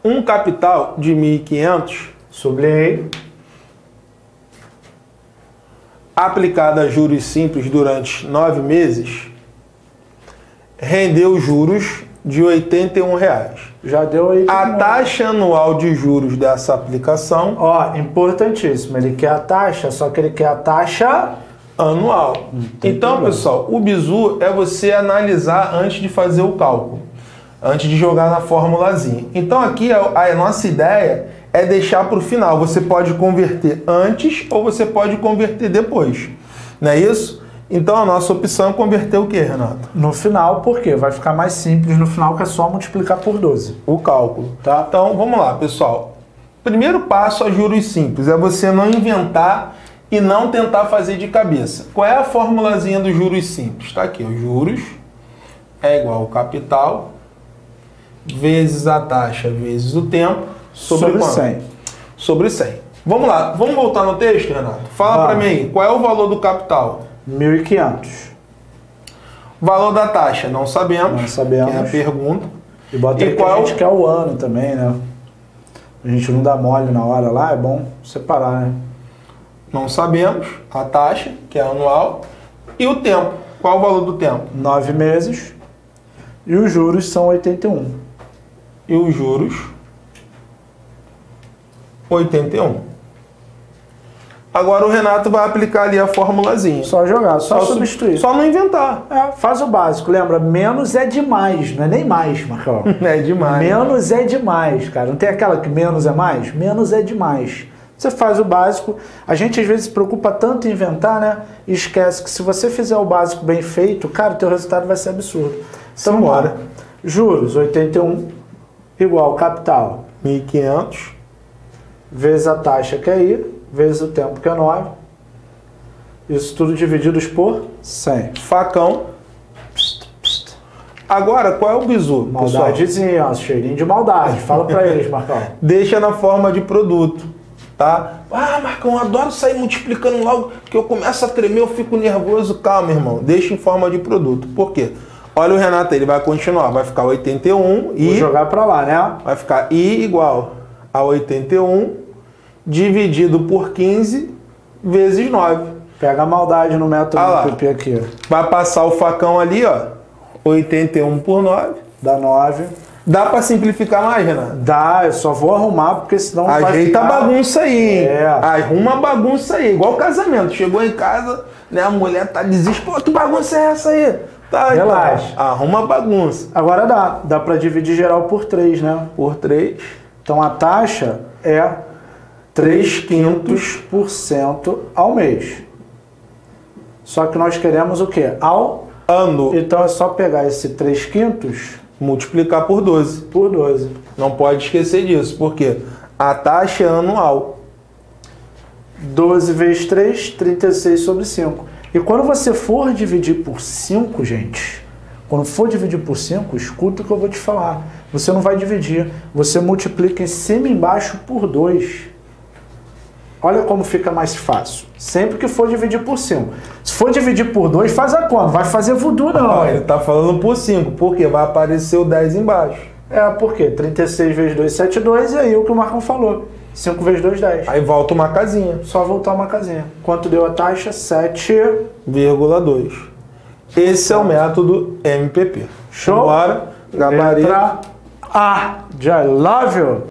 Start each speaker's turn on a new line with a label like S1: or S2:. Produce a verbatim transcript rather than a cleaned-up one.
S1: um capital de mil e quinhentos,
S2: sublinhei,
S1: aplicado a juros simples durante nove meses, rendeu juros de oitenta e um reais.
S2: Já deu aí.
S1: A taxa anual de juros dessa aplicação...
S2: Ó, importantíssimo. Ele quer a taxa, só que ele quer a taxa...
S1: anual. Então, problema. Pessoal, o bizu é você analisar antes de fazer o cálculo. Antes de jogar na formulazinha. Então, aqui a, a nossa ideia é deixar para o final. Você pode converter antes ou você pode converter depois. Não é isso? Então a nossa opção é converter o que, Renato?
S2: No final, por quê? Vai ficar mais simples no final, que é só multiplicar por doze.
S1: O cálculo, tá? Então vamos lá, pessoal. Primeiro passo a juros simples é você não inventar e não tentar fazer de cabeça. Qual é a formulazinha dos juros simples? Está aqui, os juros é igual ao capital vezes a taxa vezes o tempo sobre, sobre cem. Sobre cem. Vamos lá, vamos voltar no texto, Renato? Fala para mim aí, qual é o valor do capital?
S2: mil e quinhentos.
S1: Valor da taxa, não sabemos.
S2: Não sabemos.
S1: É a pergunta.
S2: E bota aí que a gente quer o ano também, né? A gente não dá mole na hora lá, é bom separar, né?
S1: Não sabemos a taxa, que é anual. E o tempo. Qual o valor do tempo?
S2: Nove meses. E os juros são oitenta e um.
S1: E os juros, oitenta e um. Agora o Renato vai aplicar ali a formulazinha.
S2: Só jogar, só, só substituir.
S1: Só não inventar.
S2: É, faz o básico. Lembra, menos é demais, não é nem mais, Marcão.
S1: É demais.
S2: Menos é demais, cara. Não tem aquela que menos é mais? Menos é demais. Você faz o básico. A gente às vezes se preocupa tanto em inventar, né? E esquece que se você fizer o básico bem feito, cara, o teu resultado vai ser absurdo. Então, bora. Juros, oitenta e um, igual capital.
S1: mil e quinhentos.
S2: Vezes a taxa que é I, vezes o tempo que é nove. Isso tudo divididos por cem.
S1: Facão. Agora, qual é o bizu?
S2: Maldadezinha, ó, cheirinho de maldade. Fala pra eles, Marcão.
S1: Deixa na forma de produto, tá? Ah, Marcão, eu adoro sair multiplicando logo, que eu começo a tremer, eu fico nervoso. Calma, irmão. Deixa em forma de produto. Por quê? Olha o Renato, ele vai continuar. Vai ficar oitenta e um e...
S2: Vou jogar pra lá, né?
S1: Vai ficar I igual a oitenta e um dividido por quinze vezes nove.
S2: Pega a maldade no método
S1: ah
S2: do P P aqui.
S1: Vai passar o facão ali, ó. oitenta e um por nove.
S2: Dá nove.
S1: Dá pra simplificar mais, Renato?
S2: Dá, eu só vou arrumar, porque senão vai
S1: Ajeita
S2: ficar...
S1: a bagunça aí, hein?
S2: É.
S1: Arruma a bagunça aí. Igual casamento. Chegou em casa, né? A mulher tá desesperada. Que bagunça é essa aí? Tá,
S2: relaxa.
S1: Então, arruma a bagunça.
S2: Agora dá. Dá pra dividir geral por três, né?
S1: Por três.
S2: Então a taxa é três quintos por cento ao mês. Só que nós queremos o quê? Ao
S1: ano.
S2: Então é só pegar esse três quintos,
S1: multiplicar por doze.
S2: Por doze.
S1: Não pode esquecer disso, porque a taxa é anual.
S2: doze vezes três, trinta e seis sobre cinco. E quando você for dividir por cinco, gente, quando for dividir por cinco, escuta o que eu vou te falar. Você não vai dividir, você multiplica em cima e embaixo por dois. Olha como fica mais fácil. Sempre que for dividir por cinco. Se for dividir por dois, faz a conta. Vai fazer voodoo, não.
S1: Ah, ele tá falando por cinco, porque vai aparecer o dez embaixo.
S2: É, por quê? trinta e seis vezes dois, setenta e dois, e aí o que o Marcão falou. cinco vezes dois, dez.
S1: Aí volta uma casinha.
S2: Só voltar uma casinha. Quanto deu a taxa? sete vírgula dois.
S1: Esse é o método M P P.
S2: Show?
S1: Bora. Gabarito.
S2: Letra A de I love you.